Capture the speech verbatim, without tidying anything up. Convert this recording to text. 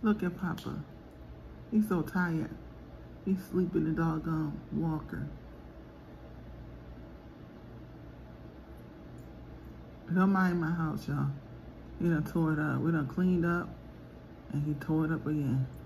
Look at Papa. He's so tired. He's sleeping the doggone walker. Don't mind my house, y'all. He done tore it up. We done cleaned up, and he tore it up again.